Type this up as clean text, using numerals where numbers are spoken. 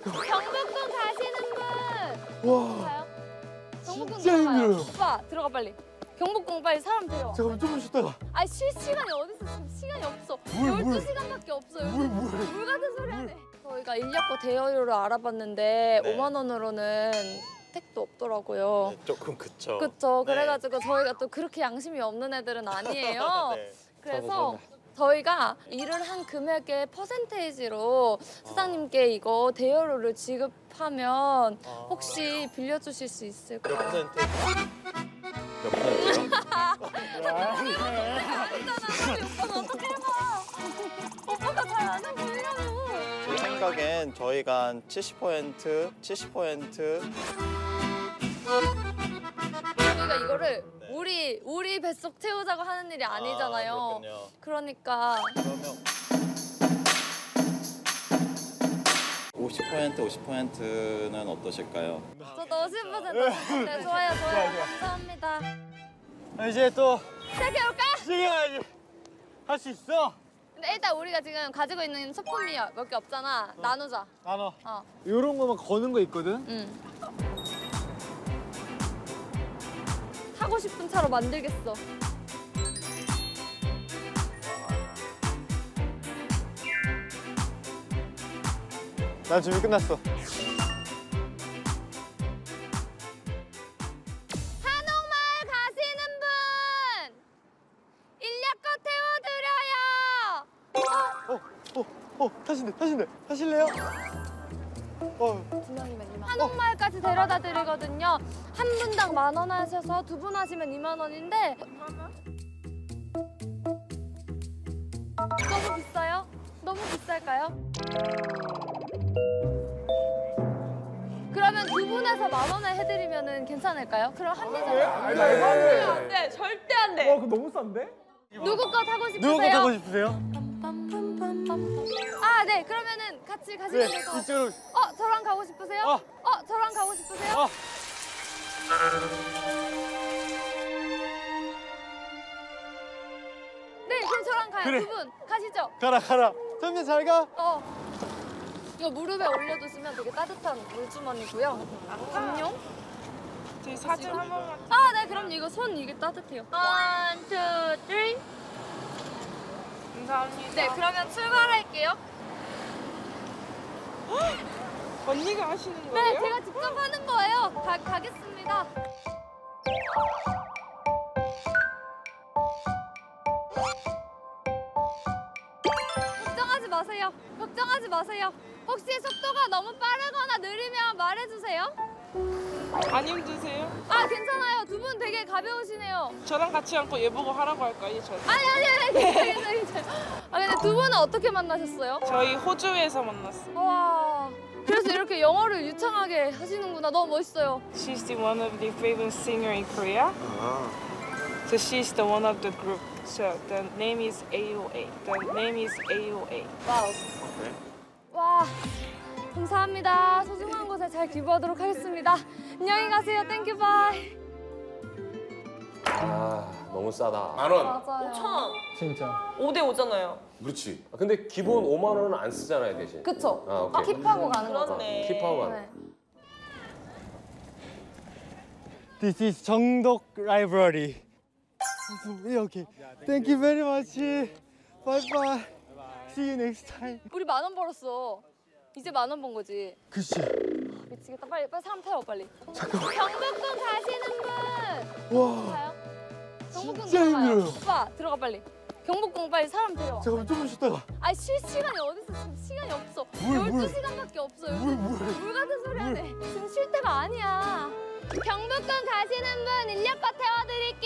경복궁 가시는 분. 와. 가요? 경복궁 진짜 들어가요. 힘들어요. 오빠 들어가 빨리. 경복궁 빨리 사람 데려와. 잠깐만 조금 쉬다가. 아니 쉴 시간이 어딨어. 지금 시간이 없어. 물. 12시간밖에 없어요. 물. 물 같은 소리 하네. 저희가 인력거 대여료를 알아봤는데 네. 5만 원으로는 택도 없더라고요. 네, 조금 그쵸. 그쵸. 네. 그래가지고 저희가 또 그렇게 양심이 없는 애들은 아니에요. 네. 그래서 저희가 일을 한 금액의 퍼센테이지로 사장님께 이거 대여료를 지급하면 혹시 빌려주실 수 몇 있을까요? 퍼센트? 몇 퍼센트요? 오빠는 어떻게 해봐. 오빠가 잘 안 해보이려고. 제 생각엔 저희가 한 70%. 저희가 이거를 우리 뱃속 채우자고 하는 일이 아니잖아요. 그렇군요. 그러니까 그러면 50%는 어떠실까요? 저도 50%. 네, 좋아요. 감사합니다. 이제 또 시작해볼까요? 시작해야지. 할 수 있어. 근데 일단 우리가 지금 가지고 있는 소품이 몇 개 없잖아. 나누자. 나눠. 어. 요런 거만 거는 거 있거든. 응. 타고 싶은 차로 만들겠어. 난 준비 끝났어. 한옥마을 가시는 분! 인력거 태워드려요! 타실래요? 한옥마을까지 데려다 드리거든요. 한 분당 10,000원 하셔서 2분 하시면 2만 원인데 너무 비싸요? 너무 비쌀까요? 그러면 2분에서 10,000원에 해드리면 괜찮을까요? 그럼 합리적으로 안 돼, 절대 안 돼. 그거 너무 싼데? 누구 거 타고 싶으세요? 누구 거 타고 싶으세요? 아, 네. 그러면은 같이 가시면 될 것 같아요. 이쪽으로. 저랑 가고 싶으세요? 저랑 가고 싶으세요? 네, 그럼 저랑 가요. 그래. 2분 가시죠. 가라. 선배 잘 가. 이거 무릎에 올려두시면 되게 따뜻한 물주머니고요. 음료? 저희 사진 한 번만. 아, 네. 그럼 이거 손 이게 따뜻해요. 1, 2, 3. 감사합니다. 네, 그러면 출발할게요. 언니가 하시는 네, 거예요? 제가 직접 하는 거예요. 가겠습니다. 걱정하지 마세요. 혹시 속도가 너무 빠르거나 느리면 말해주세요. 안 힘드세요? 아, 괜찮아요. 2분 되게 가벼우시네요. 저랑 같이 앉고 얘 보고 하라고 할까요? 저? 아니, 괜찮아요. 아, 근데 2분은 어떻게 만나셨어요? 저희 호주에서 만났어요. 와, 그래서 이렇게 영어를 유창하게 하시는구나. 너무 멋있어요. She's the one of the favorite singer in Korea. So she's the one of the group. So the name is AOA. 와우. 와, 감사합니다. 소중한 곳에 잘 기부하도록 하겠습니다. 안녕히 가세요. 땡큐 바이. 아, 너무 싸다. 10,000원. 맞아요. 5,000원. 진짜. 5대 5잖아요. 그렇지. 근데 기본 5만 원은 안 쓰잖아요, 대신. 그쵸? 오케이. 킵하고 가는 거죠. 그렇네. 킵하고 가는. 네. This is 정덕 Library. Okay. Thank you very much. Bye bye. See you next time. 우리 10,000원 벌었어. 이제 10,000원 번 거지. 그치. 미치겠다. 빨리 사람 태워 빨리. 잠깐만. 경복궁 가시는 분. 와. 가요? 경복궁 진짜 들어가요. 힘들어요. 오빠 들어가 빨리. 경복궁 빨리 사람 데려와. 잠깐만 조금 쉬다가. 아니 쉴 시간이 어딨어. 지금 시간이 없어. 물. 12시간밖에 없어요. 물 같은 소리 하네. 지금 쉴 때가 아니야. 경복궁 가시는 분 인력거 태워드릴게요.